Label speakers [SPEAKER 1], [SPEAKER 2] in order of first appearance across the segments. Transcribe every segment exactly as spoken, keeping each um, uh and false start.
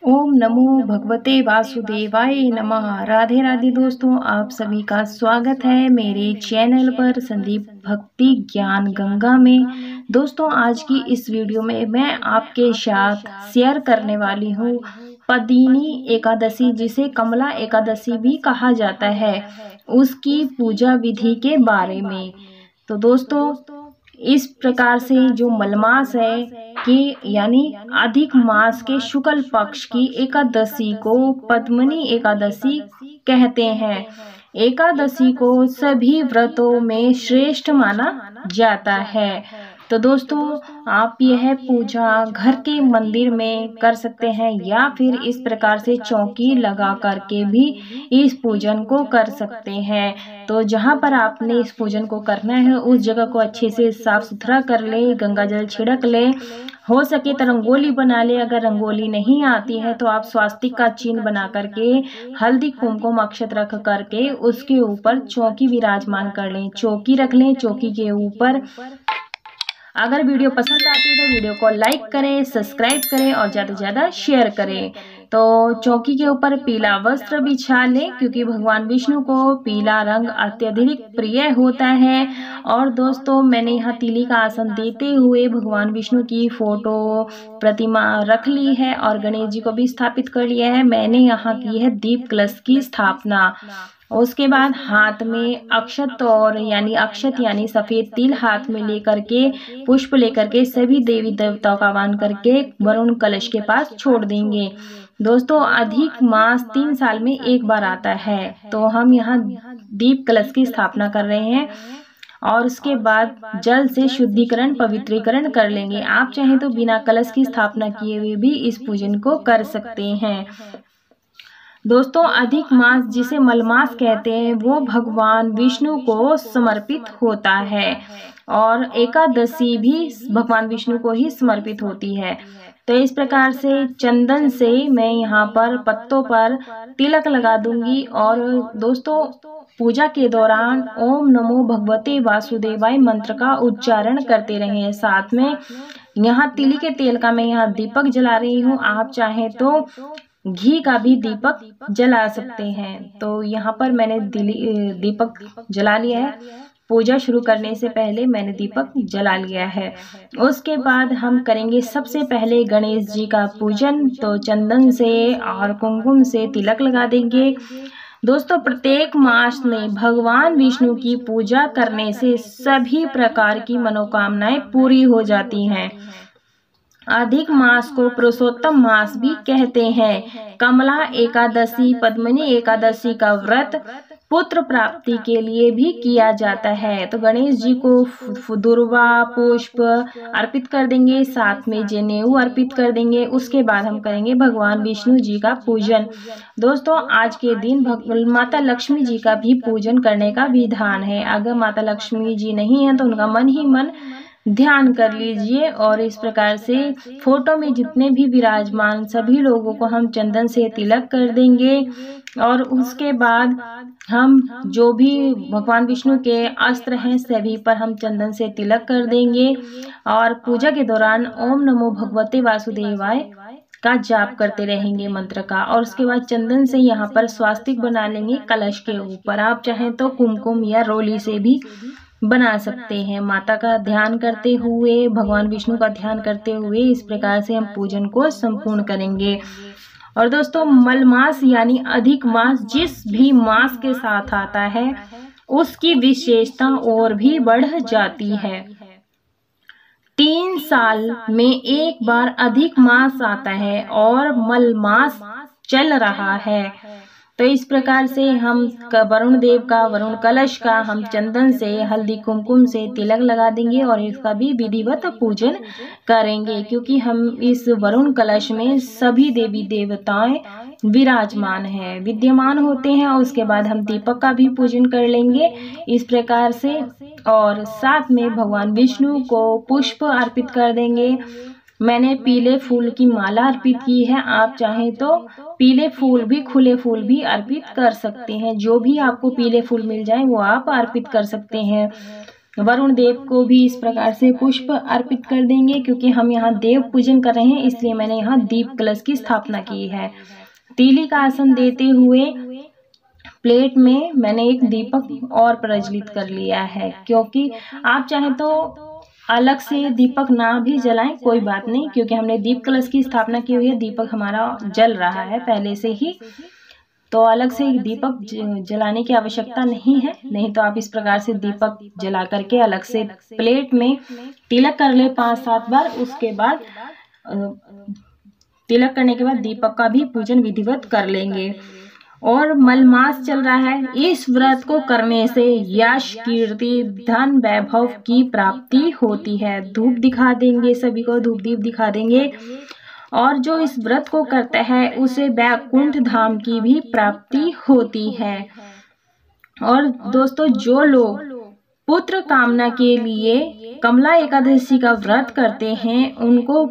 [SPEAKER 1] ओम नमो भगवते वासुदेवाय नमः। राधे राधे दोस्तों, आप सभी का स्वागत है मेरे चैनल पर संदीप भक्ति ज्ञान गंगा में। दोस्तों, आज की इस वीडियो में मैं आपके साथ शेयर करने वाली हूँ पदिनी एकादशी, जिसे कमला एकादशी भी कहा जाता है, उसकी पूजा विधि के बारे में। तो दोस्तों, इस प्रकार से जो मलमास है कि यानी अधिक मास के शुक्ल पक्ष की एकादशी को पद्मिनी एकादशी कहते हैं। एकादशी को सभी व्रतों में श्रेष्ठ माना जाता है। तो दोस्तों, आप यह पूजा घर के मंदिर में कर सकते हैं या फिर इस प्रकार से चौकी लगा करके भी इस पूजन को कर सकते हैं। तो जहां पर आपने इस पूजन को करना है उस जगह को अच्छे से साफ सुथरा कर ले, गंगा जल छिड़क ले, हो सके तो रंगोली बना ले। अगर रंगोली नहीं आती है तो आप स्वास्तिक का चिन्ह बना करके हल्दी कुमकुम अक्षत रख करके उसके ऊपर चौकी विराजमान कर लें, चौकी रख लें। चौकी के ऊपर अगर वीडियो पसंद आती है तो वीडियो को लाइक करें, सब्सक्राइब करें और ज़्यादा से ज़्यादा शेयर करें। तो चौकी के ऊपर पीला वस्त्र बिछा लें, क्योंकि भगवान विष्णु को पीला रंग अत्यधिक प्रिय होता है। और दोस्तों, मैंने यहाँ तिली का आसन देते हुए भगवान विष्णु की फोटो प्रतिमा रख ली है और गणेश जी को भी स्थापित कर लिया है। मैंने यहाँ की है दीप कलश की स्थापना। उसके बाद हाथ में अक्षत और यानी अक्षत यानी सफेद तिल हाथ में लेकर के, पुष्प लेकर के सभी देवी देवताओं का आह्वान करके वरुण कलश के पास छोड़ देंगे। दोस्तों, अधिक मास तीन साल में एक बार आता है, तो हम यहाँ दीप कलश की स्थापना कर रहे हैं और उसके बाद जल से शुद्धिकरण पवित्रीकरण कर लेंगे। आप चाहें तो बिना कलश की स्थापना किए हुए भी इस पूजन को कर सकते हैं। दोस्तों, अधिक मास जिसे मलमास कहते हैं वो भगवान विष्णु को समर्पित होता है और एकादशी भी भगवान विष्णु को ही समर्पित होती है। तो इस प्रकार से चंदन से मैं यहाँ पर पत्तों पर तिलक लगा दूंगी। और दोस्तों, पूजा के दौरान ओम नमो भगवते वासुदेवाय मंत्र का उच्चारण करते रहें। साथ में यहाँ तिली के तेल का मैं यहाँ दीपक जला रही हूँ। आप चाहें तो घी का भी दीपक जला सकते हैं। तो यहाँ पर मैंने दीपक जला लिया है। पूजा शुरू करने से पहले मैंने दीपक जला लिया है। उसके बाद हम करेंगे सबसे पहले गणेश जी का पूजन। तो चंदन से और कुमकुम से तिलक लगा देंगे। दोस्तों, प्रत्येक मास में भगवान विष्णु की पूजा करने से सभी प्रकार की मनोकामनाएं पूरी हो जाती हैं। अधिक मास को पुरुषोत्तम मास भी कहते हैं। कमला एकादशी पद्मिनी एकादशी का व्रत पुत्र प्राप्ति के लिए भी किया जाता है। तो गणेश जी को दुर्वा पुष्प अर्पित कर देंगे, साथ में जनेऊ अर्पित कर देंगे। उसके बाद हम करेंगे भगवान विष्णु जी का पूजन। दोस्तों, आज के दिन माता लक्ष्मी जी का भी पूजन करने का विधान है। अगर माता लक्ष्मी जी नहीं है तो उनका मन ही मन ध्यान कर लीजिए। और इस प्रकार से फोटो में जितने भी विराजमान सभी लोगों को हम चंदन से तिलक कर देंगे। और उसके बाद हम जो भी भगवान विष्णु के अस्त्र हैं सभी पर हम चंदन से तिलक कर देंगे और पूजा के दौरान ओम नमो भगवते वासुदेवाय का जाप करते रहेंगे मंत्र का। और उसके बाद चंदन से यहाँ पर स्वास्तिक बना लेंगे कलश के ऊपर। आप चाहें तो कुमकुम या रोली से भी बना सकते हैं। माता का ध्यान करते हुए, भगवान विष्णु का ध्यान करते हुए इस प्रकार से हम पूजन को संपूर्ण करेंगे। और दोस्तों, मलमास यानी अधिक मास जिस भी मास के साथ आता है उसकी विशेषता और भी बढ़ जाती है। तीन साल में एक बार अधिक मास आता है और मलमास चल रहा है। तो इस प्रकार से हम वरुण देव का वरुण कलश का हम चंदन से हल्दी कुमकुम से तिलक लगा देंगे और इसका भी विधिवत पूजन करेंगे, क्योंकि हम इस वरुण कलश में सभी देवी देवताएं विराजमान हैं, विद्यमान होते हैं। उसके बाद हम दीपक का भी पूजन कर लेंगे इस प्रकार से। और साथ में भगवान विष्णु को पुष्प अर्पित कर देंगे। मैंने पीले फूल की माला अर्पित की है। आप चाहें तो पीले फूल भी, खुले फूल भी अर्पित कर सकते हैं। जो भी आपको पीले फूल मिल जाए वो आप अर्पित कर सकते हैं। वरुण देव को भी इस प्रकार से पुष्प अर्पित कर देंगे। क्योंकि हम यहाँ देव पूजन कर रहे हैं इसलिए मैंने यहाँ दीप कलश की स्थापना की है। तीली का आसन देते हुए प्लेट में मैंने एक दीपक और प्रज्वलित कर लिया है। क्योंकि आप चाहे तो अलग से दीपक ना भी जलाएं, कोई बात नहीं, क्योंकि हमने दीप कलश की स्थापना की हुई है, दीपक हमारा जल रहा है पहले से ही, तो अलग से दीपक जलाने की आवश्यकता नहीं है। नहीं तो आप इस प्रकार से दीपक जला करके अलग से प्लेट में तिलक कर ले पांच सात बार। उसके बाद तिलक करने के बाद दीपक का भी पूजन विधिवत कर लेंगे। और मलमास चल रहा है, इस व्रत को करने से यश, कीर्ति, धन, वैभव की प्राप्ति होती है। धूप दिखा देंगे, सभी को धूप दीप दिखा देंगे। और जो इस व्रत को करता है उसे वैकुंठ धाम की भी प्राप्ति होती है। और दोस्तों, जो लोग पुत्र कामना के लिए कमला एकादशी का व्रत करते हैं उनको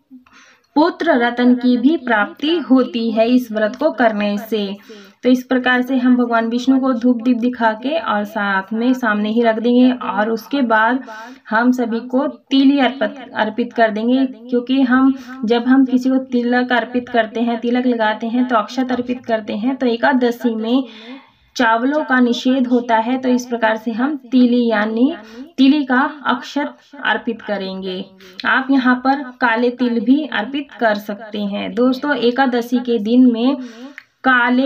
[SPEAKER 1] पुत्र रत्न की भी प्राप्ति होती है इस व्रत को करने से। तो इस प्रकार से हम भगवान विष्णु को धूप दीप दिखा के और साथ में सामने ही रख देंगे। और उसके बाद हम सभी को तिली अर्पित अर्पित कर देंगे। क्योंकि हम जब हम किसी को तिलक अर्पित करते हैं, तिलक लगाते हैं तो अक्षत अर्पित करते हैं। तो एकादशी में चावलों का निषेध होता है, तो इस प्रकार से हम तिली यानी तिली का अक्षत अर्पित करेंगे। आप यहाँ पर काले तिल भी अर्पित कर सकते हैं। दोस्तों, एकादशी के दिन में काले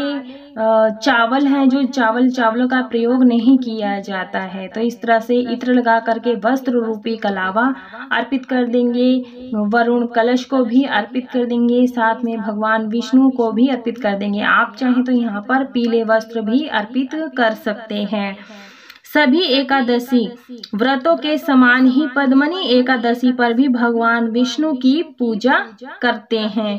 [SPEAKER 1] चावल हैं, जो चावल चावलों का प्रयोग नहीं किया जाता है, तो इस तरह से इत्र लगा करके वस्त्र रूपी कलावा अर्पित कर देंगे। वरुण कलश को भी अर्पित कर देंगे, साथ में भगवान विष्णु को भी अर्पित कर देंगे। आप चाहें तो यहाँ पर पीले वस्त्र भी अर्पित कर सकते हैं। सभी एकादशी व्रतों के समान ही पद्मनी एकादशी पर भी भगवान विष्णु की पूजा करते हैं।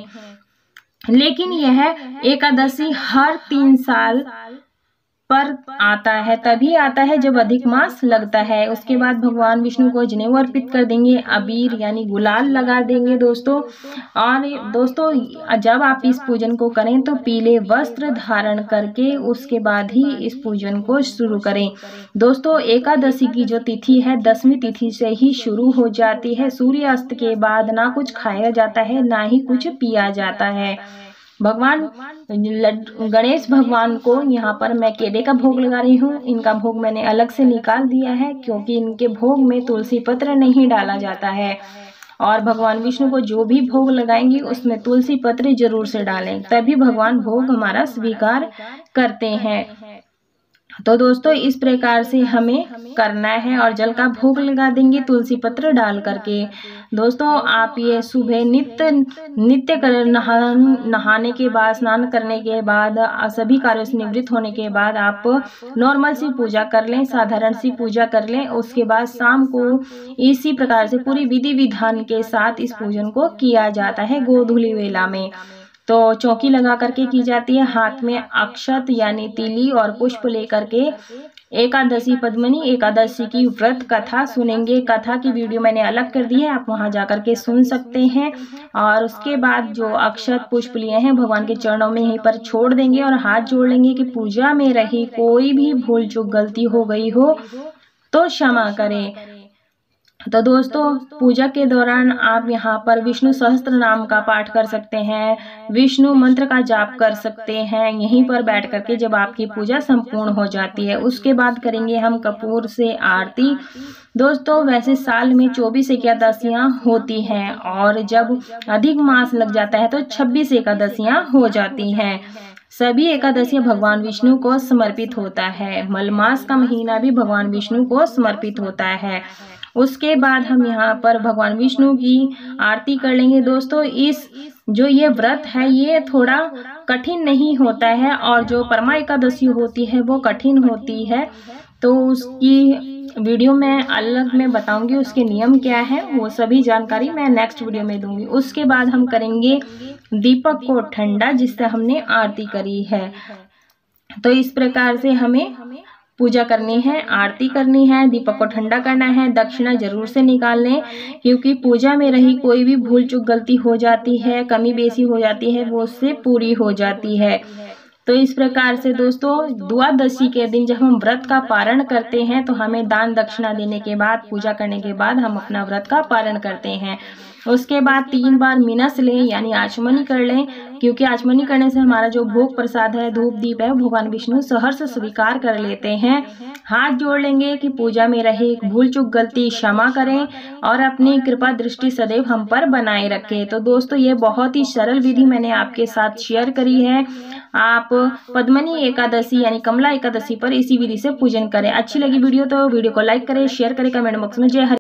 [SPEAKER 1] लेकिन यह एकादशी हर तीन साल पर आता है, तभी आता है जब अधिक मास लगता है। उसके बाद भगवान विष्णु को जनेऊ अर्पित कर देंगे, अबीर यानी गुलाल लगा देंगे दोस्तों। और दोस्तों, जब आप इस पूजन को करें तो पीले वस्त्र धारण करके उसके बाद ही इस पूजन को शुरू करें। दोस्तों, एकादशी की जो तिथि है दसवीं तिथि से ही शुरू हो जाती है। सूर्यास्त के बाद ना कुछ खाया जाता है ना ही कुछ पिया जाता है। भगवान गणेश भगवान को यहाँ पर मैं केले का भोग लगा रही हूँ। इनका भोग मैंने अलग से निकाल दिया है क्योंकि इनके भोग में तुलसी पत्र नहीं डाला जाता है। और भगवान विष्णु को जो भी भोग लगाएंगे उसमें तुलसी पत्र जरूर से डालें, तभी भगवान भोग हमारा स्वीकार करते हैं। तो दोस्तों, इस प्रकार से हमें करना है और जल का भोग लगा देंगे तुलसी पत्र डाल करके। दोस्तों, आप ये सुबह नित्य नित्य कर नहा नहाने के बाद, स्नान करने के बाद, सभी कार्यों से निवृत्त होने के बाद आप नॉर्मल सी पूजा कर लें, साधारण सी पूजा कर लें। उसके बाद शाम को इसी प्रकार से पूरी विधि विधान के साथ इस पूजन को किया जाता है गोधूली वेला में। तो चौकी लगा करके की जाती है, हाथ में अक्षत यानी तिली और पुष्प लेकर के एकादशी पद्मनी एकादशी की व्रत कथा सुनेंगे। कथा की वीडियो मैंने अलग कर दी है, आप वहां जाकर के सुन सकते हैं। और उसके बाद जो अक्षत पुष्प लिए हैं भगवान के चरणों में यहीं पर छोड़ देंगे और हाथ जोड़ लेंगे कि पूजा में रही कोई भी भूल चूक गलती हो गई हो तो क्षमा करें। तो दोस्तों, पूजा के दौरान आप यहाँ पर विष्णु सहस्त्र नाम का पाठ कर सकते हैं, विष्णु मंत्र का जाप कर सकते हैं यहीं पर बैठ करके जब आपकी पूजा संपूर्ण हो जाती है। उसके बाद करेंगे हम कपूर से आरती। दोस्तों, वैसे साल में चौबीस एकादशियां होती हैं और जब अधिक मास लग जाता है तो छब्बीस एकादशियां हो जाती हैं। सभी एकादशियां भगवान विष्णु को समर्पित होता है। मलमास का महीना भी भगवान विष्णु को समर्पित होता है। उसके बाद हम यहाँ पर भगवान विष्णु की आरती कर लेंगे। दोस्तों, इस जो ये व्रत है ये थोड़ा कठिन नहीं होता है और जो परमा एकादशी होती है वो कठिन होती है, तो उसकी वीडियो मैं अलग में बताऊंगी, उसके नियम क्या है वो सभी जानकारी मैं नेक्स्ट वीडियो में दूंगी। उसके बाद हम करेंगे दीपक को ठंडा जिससे हमने आरती करी है। तो इस प्रकार से हमें पूजा करनी है, आरती करनी है, दीपक को ठंडा करना है। दक्षिणा जरूर से निकाल लें क्योंकि पूजा में रही कोई भी भूल चूक गलती हो जाती है, कमी बेसी हो जाती है, वो उससे पूरी हो जाती है। तो इस प्रकार से दोस्तों द्वादशी के दिन जब हम व्रत का पारण करते हैं तो हमें दान दक्षिणा देने के बाद, पूजा करने के बाद हम अपना व्रत का पारण करते हैं। उसके बाद तीन बार मिनस लें यानी आचमनी कर लें, क्योंकि आचमनी करने से हमारा जो भोग प्रसाद है, धूप दीप है, भगवान विष्णु सहर्ष स्वीकार कर लेते हैं। हाथ जोड़ लेंगे कि पूजा में रहे भूल चूक गलती क्षमा करें और अपनी कृपा दृष्टि सदैव हम पर बनाए रखें। तो दोस्तों ये बहुत ही सरल विधि मैंने आपके साथ शेयर करी है। आप पद्मनी एकादशी यानी कमला एकादशी पर इसी विधि से पूजन करें। अच्छी लगी वीडियो तो वीडियो को लाइक करें, शेयर करें, कमेंट बॉक्स में जय हरि